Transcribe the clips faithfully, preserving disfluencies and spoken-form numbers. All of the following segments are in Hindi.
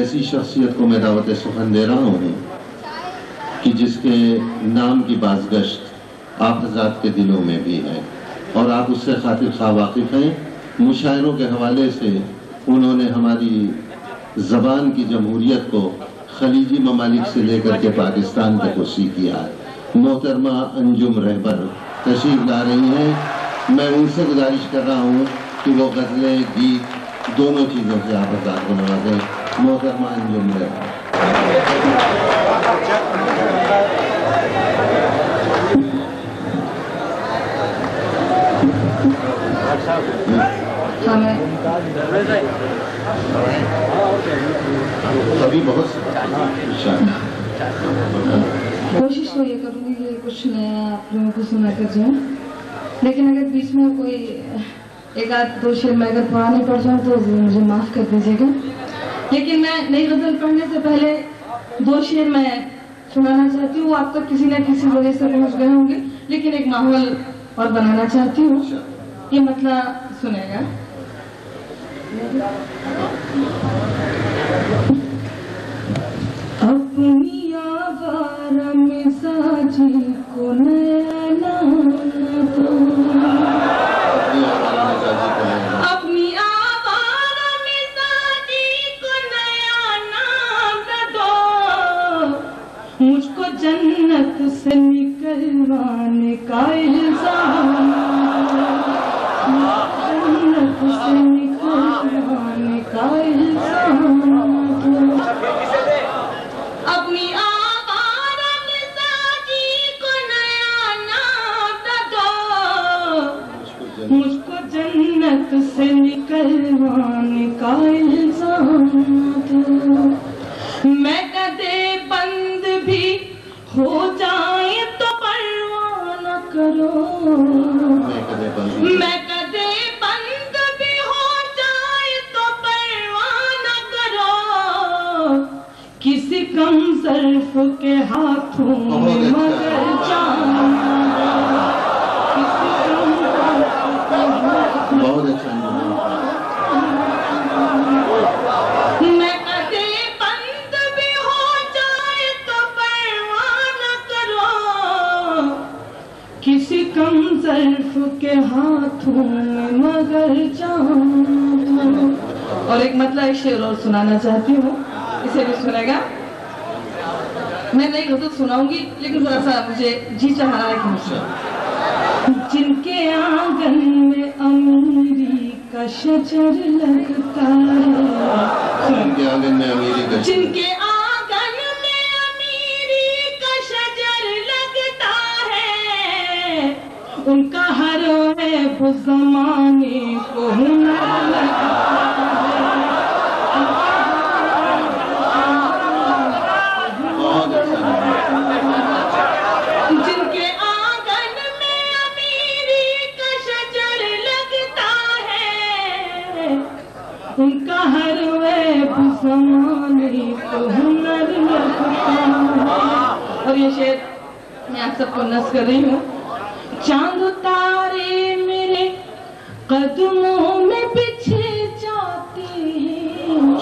ऐसी शख्सियत को मैं दावत सुखन दे रहा हूँ कि जिसके नाम की बाज़गश्त आप हज़रात के दिलों में भी है और आप उससे खातिर खा वाकिफ़ हैं। मुशायरों के हवाले से उन्होंने हमारी ज़बान की जमहूरियत को खलीजी ममालिक से लेकर के पाकिस्तान तक वसी किया है। मोहतरमा अंजुम रहबर तशरीफ ला रही हैं। मैं उनसे गुजारिश कर रहा हूँ कि वो गज़लें गीत दोनों चीज़ों से आप हज़रात को नवाजें। मोहतरमा अंजुम रहबर। अभी बहुत कोशिश तो ये करूँगी कि कुछ नया आप लोगों को सुना कर जाऊँ, लेकिन अगर बीच में कोई एक आध दो शेर मैं अगर पढ़ा नहीं पढ़ जाऊँ तो मुझे माफ़ कर दीजिएगा। लेकिन मैं नई गज़ल पढ़ने से पहले दो शेर मैं सुनाना चाहती हूँ। आप तक किसी न किसी वजह से पहुँच गए होंगे, लेकिन एक माहौल और बनाना चाहती हूँ। ये मतलब सुनेगा। अपनी आवारा मिजाजी को नया नाम दो, अपनी आवारा मिजाजी को नया नाम दो, मुझको जन्नत से निकलवाने का इल्जाम, जन्नत से निकलवाने का इल्जाम। अपनी आवारा मिजाजी को नया नाम दो, मुझको जन्नत से निकलवाने का इल्जाम दो। मैं कदे बंद भी हो जाए तो परवाह न करो, मैं कदे बंद भी हो जाए तो परवाह न करो, किसी कम ज़र्फ के हाथों में मगर जाना, किसी कम ज़र्फ के हाथों। बहुत अच्छा। मैं कदे बंद भी हो जाए तो परवाह न करो, किसी कम ज़र्फ के हाथों में मगर जाना। और एक मतलब एक शेर और सुनाना चाहती हूँ, इसे भी सुनेगा। मैं नई गज़ल सुनाऊंगी, लेकिन जरा सा मुझे जी चाह रहा है कि मुझे। जिनके आंगन में अमीरी का शजर लगता है, जिनके आंगन में अमीरी का जिनके आंगन में अमीरी का शजर लगता है, उनका हर ऐब ज़माने को हुनर लगता है। जिनके आंगन में अमीरी का शजर लगता है, उनका हर ऐब ज़माने को हुनर लगता है। और ये शेर मैं आप सबको नज़्म कर रही हूँ। चांद तारे मेरे कदमों में पीछे जाते हैं,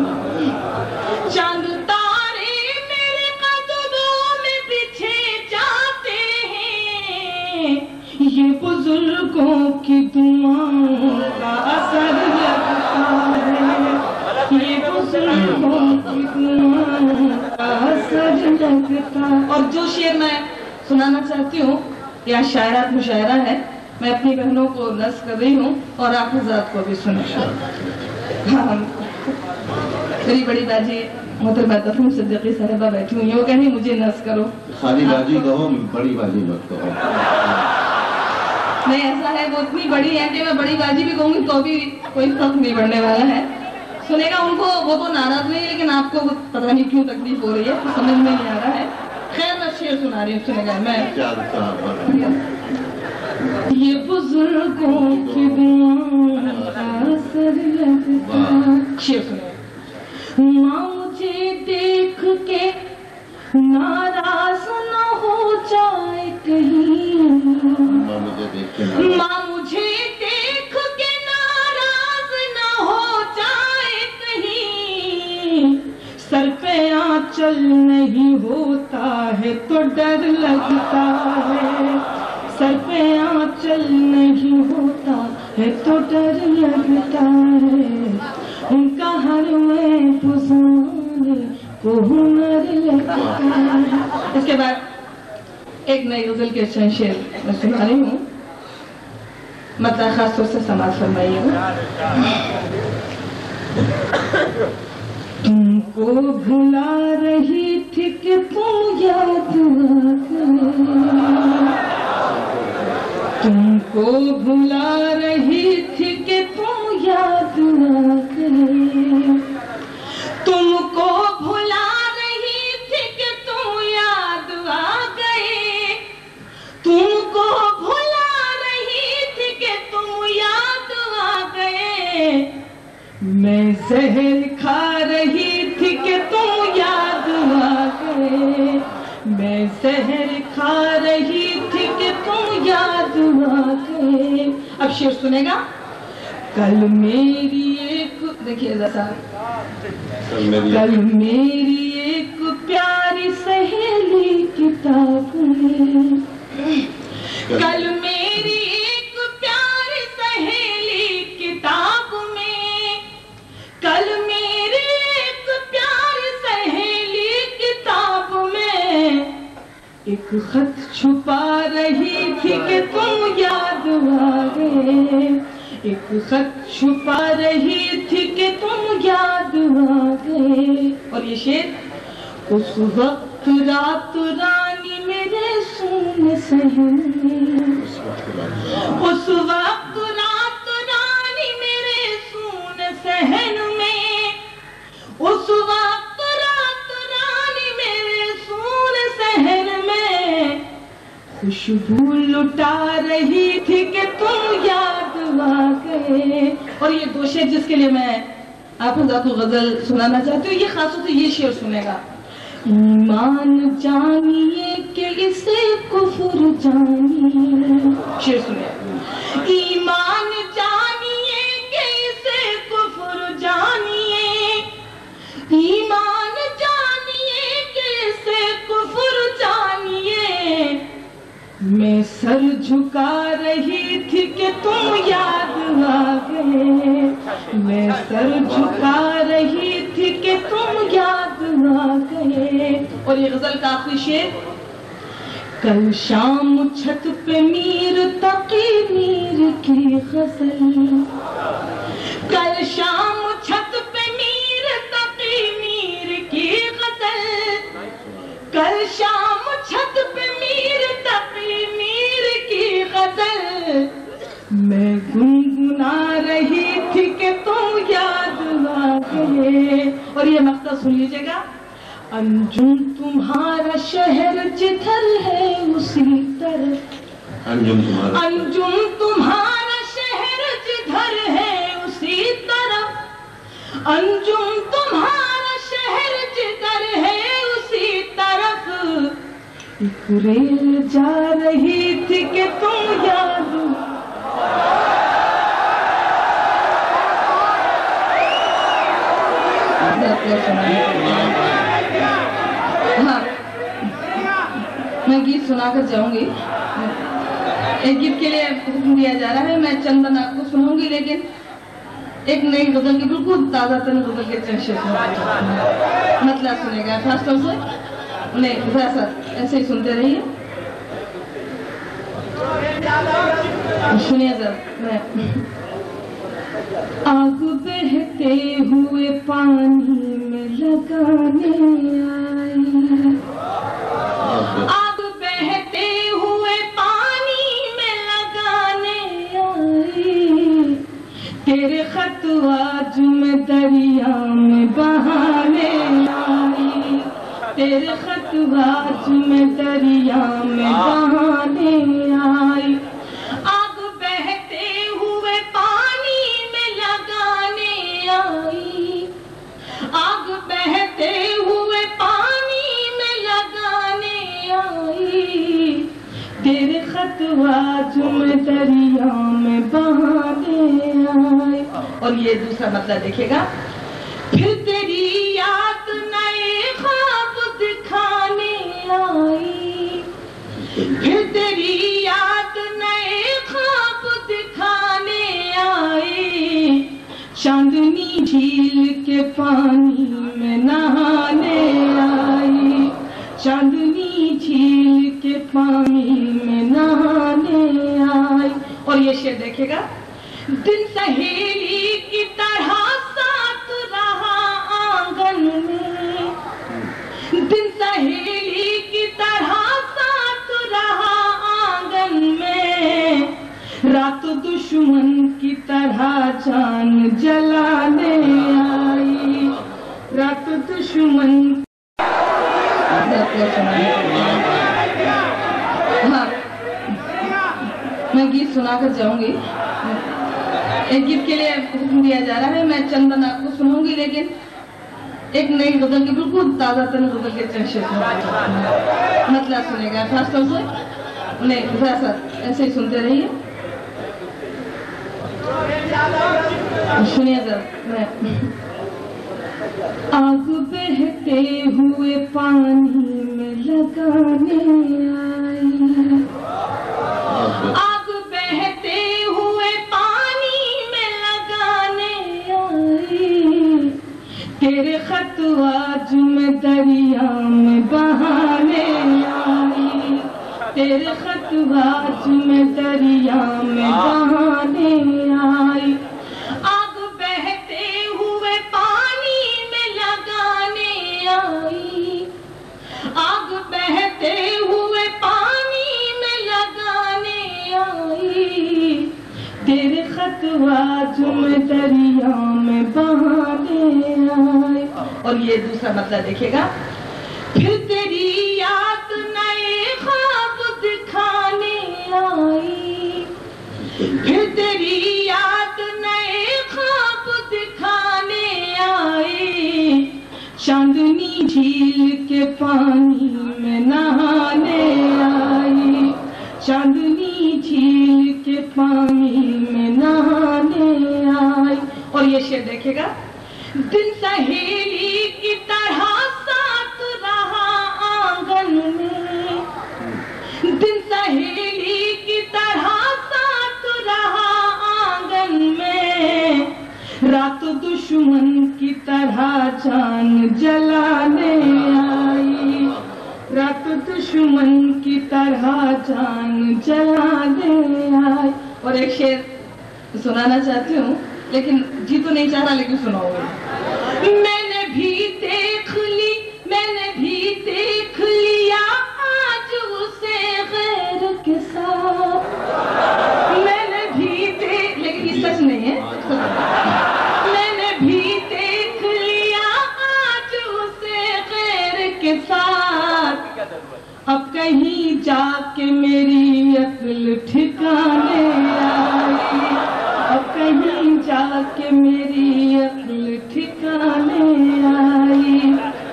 चांद तारे मेरे कदमों में पीछे जाते हैं, ये बुजुर्गों की दुआओं का असर लगता है, ये बुजुर्गों की दुआओं का असर लगता है। और जो शेर मैं सुनाना चाहती हूँ या शायरात मुशायरा है, मैं अपनी बहनों को नज़्म कर रही हूँ और आप हज़रात को भी सुनिए। हाँ, मेरी बड़ी बाजी मोहतरमा तफरीन सिद्दीकी साहिबा बैठी हुई है, वो कहीं मुझे नज़्म करो। खाली बाजी कहो, बड़ी बाजी मत कहो। नहीं, ऐसा है, वो इतनी बड़ी है कि मैं बड़ी बाजी भी कहूँगी तो भी कोई फर्क नहीं पड़ने वाला है। सुनेगा उनको, वो तो नाराज नहीं, लेकिन आपको पता नहीं क्यों तकलीफ हो रही है, तो समझ में नहीं आ रहा है। खैर मैं शेर सुना रही हूँ, सुनेगा। मैं ये बुजुर्गों की दुआओं का असर लगता है। शेर सुनेगा। माँ मुझे देख के नाराज न हो जाए कहीं, माँ मुझे देख के नाराज न हो जाए कहीं, सर पे आंचल नहीं होता है तो डर लगता है, सर पे आंचल नहीं होता है तो डर लगता है, उनका हर में पुजाने को हुनर लगता है। इसके बाद एक नई गजल के चंद शेर मैं सुना रही हूँ, मतलब खास तौर से समाज फरमाइएगा। तुमको भुला रही थी कि तुम याद ना करे, तुमको भुला रही थी कि तुम याद ना करे, तुमको भुला रही थी कि तुम याद आ गए, तुमको भुला रही थी कि तुम याद आ गए, मैं जहर खा रही थी कि तुम याद आ गए, मैं जहर खा रही थी कि तुम याद आ गए। अब शेर सुनेगा। कल मेरी एक, देखिए जैसा, कल मेरी एक प्यारी सहेली किताब में, कल मेरी एक प्यारी सहेली किताब में, कल मेरी एक प्यारी सहेली किताब में एक खत छुपा रही थी कि तुम याद आ गए, एक खत छुपा रही थी कि तुम याद आ गए। और ये शेर, उस वक्त रात रानी मेरे सुन सहन में, उस वक्त रात रानी मेरे सुन सहन में, उस वक्त रात रानी मेरे सुन सहन में खुशबू लुटा रही थी कि तुम याद आ गए। और ये दो शेर जिसके लिए मैं आपको जातू गजल सुनाना चाहती हूँ, ये खासतौर से ये शेर सुनेगा। ईमान जानिए कि इसे कुफर जानिए, शेर सुनिए। ईमान जानिए कि इसे कुफर जानिए, ईमान जानिए कि इसे कुफर जानिए, मैं सर झुका रही थी कि तुम याद आ गए, मैं सर झुका रही थी कि तुम याद आ गए। और ये गजल का आखिरी शेर, कल शाम छत पे मीर तकी मीर की गजल, कल शाम छत पे मीर तकी मीर की गजल, कल शाम छत पे मीर तकी मीर की गजल, मैं गुनगुना रही थी कि तुम याद आ गए। और ये मकसद सुन लीजिएगा। अंजुम तुम्हारा शहर जिधर है उसी तरफ, अंजुम तुम्हारा, अंजुम तुम्हारा शहर जिधर है उसी तरफ, अंजुम तुम्हारा शहर जिधर है उसी तरफ, एक रेल जा रही थी कि तुम याद। हाँ, मैं गीत सुनाकर जाऊंगी। एक गीत के लिए हुक्म दिया जा रहा है, मैं चंदन आपको सुनाऊंगी, लेकिन एक नई गजल की बिल्कुल ताजा तन गजल के चंद शेर मतलब सुनेगा। खासतौर से नहीं वैसा ऐसे ही सुनते रहिए, सुनिए जरा। मैं आग बहते हुए पानी में लगाने आई, आग बहते हुए पानी में लगाने आई, तेरे खत आज मैं दरिया में बहाने आई, तेरे खत आज मैं दरिया में बहाने आई, आग बहते हुए पानी में लगाने आई, आग बहते हुए पानी में लगाने आई, तेरे खत आज मैं दरिया में बहाने आई। और ये दूसरा मतलब देखिएगा, फिर तेरी याद न पानी में नहाने आई, चांदनी झील के पानी में नहाने आई। और ये शेर देखेगा, दिन सहेली की तरह साथ रहा आंगन में, दिन सहेली की तरह साथ रहा आंगन में, रात दुश्मन की तरह जान जलाने आई, रात दुश्मन। हाँ, मैं गीत सुनाकर जाऊंगी। एक गीत के लिए हुक्म दिया जा रहा है, मैं चंदन आपको सुनाऊंगी, लेकिन एक नई गजल की बिल्कुल ताजा तन गजल के चर्चे मतलब सुनेगा खासतौर से, उन्हें थोड़ा सा ऐसे ही सुनते रहिए। सुनिए जरा, आग बहते हुए पानी में लगाने आई, आग बहते हुए पानी में लगाने आई, तेरे खत आज मैं दरिया में बहाने आई, तेरे खत आज मैं दरिया में बहाने आई, आग बहते हुए पानी में लगाने आई, आग बहते हुए पानी में लगाने आई, तेरे खत आज मैं दरिया में बहाने आई। और ये दूसरा मतलब देखिएगा, फिर तेरी याद नए ख्वाब दिखाने आई, फिर तेरी याद नए ख्वाब दिखाने आई, चांदनी झील के पानी में नहाने आई, चांदनी झील के पानी में नहाने आई। और ये शेर देखेगा, दिन सहेली की तरह साथ रहा आंगन में, दिन सहेली की तरह साथ रहा आंगन में, रात दुश्मन की तरह जान जलाने आई, रात दुश्मन की तरह जान जलाने आई। और एक शेर सुनाना चाहती हूँ, लेकिन जी तो नहीं चाह रहा, लेकिन सुनाऊंगी। मैंने भी देख ली, मैंने भी देख लिया आज उसे गैर के साथ, मैंने भी देख, लेकिन ये सच नहीं है, मैंने भी देख लिया आज उसे गैर के साथ, अब कहीं जाके मेरी अक्ल ठिकाने आई, अब कहीं जाके मेरी अक्ल ठिकाने आई,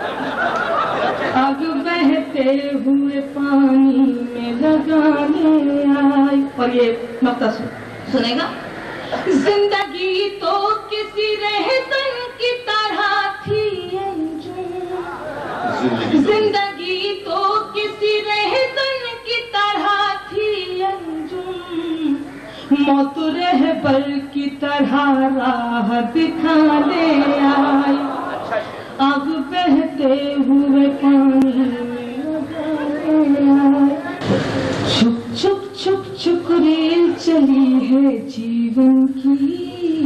आग बहते हुए पानी में लगाने आई। और ये मक्ता सुनेगा, जिंदगी तो किसी रहसन की तरह थी अंजुम, जिंदगी तो किसी रहसन की तरह थी अंजुम, मौत रहबर की तरह राह दिखाने आई, आग बहते हुए पानी में लगाने आई। छुप छुप छुप छुप रेल चली है जीवन की,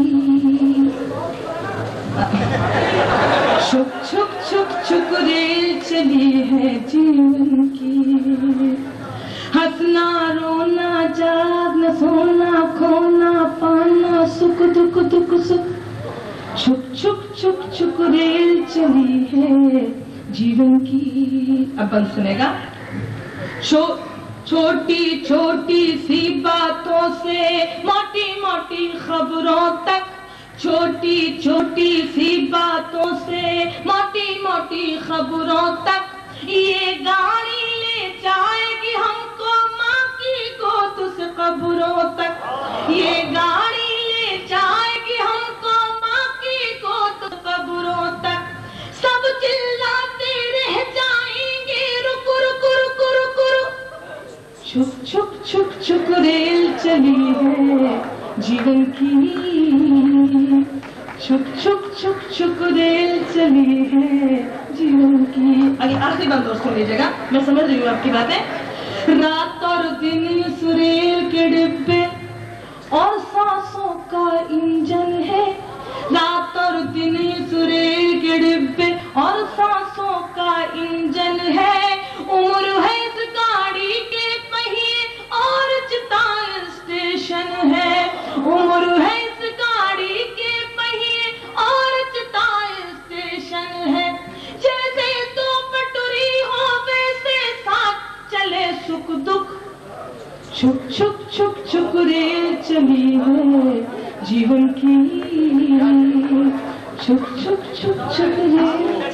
छुप छुप छुप छुप रेल चली है जीवन की, हंसना रोना जागना सोना खोना पाना सुख दुख दुख सुख, छुप छुप छुप छुप रेल चली है जीवन की। अब बंद सुनेगा, छो छोटी छोटी सी बातों से मोटी मोटी खबरों तक, छोटी छोटी सी बातों से मोटी मोटी खबरों तक, ये गाड़ी ले जाएगी हमको माँ की गोद से कब्रों तक, ये गाड़ी ले जाएगी हमको माँ की गोद कब्रों तक, सब चिल्लाते रह जाएंगे रुक रुक रुक रुक रुक, छुप छुप छुप छुप रेल चली है जीवन की, छुप छुप छुक छुक रेल चली है जीवन की। आगे आखिरी बात और सुन लीजिएगा, मैं समझ रही हूँ आपकी बातें। रात और दिन इस रेल के डिब्बे और सांसों का इंजन है। रात और दिन इस रेल के डिब्बे और सांसों का इंजन है। उम्र है इस गाड़ी के पहिए और चिता स्टेशन है। उम्र है इस गाड़ी के पहिए और चिता स्टेशन है। जैसे दो पटरी हो वैसे साथ चले सुख दुख। छुक छुक छुक छुक रेल चली है जीवन की। छुक छुक छुक छुक रेल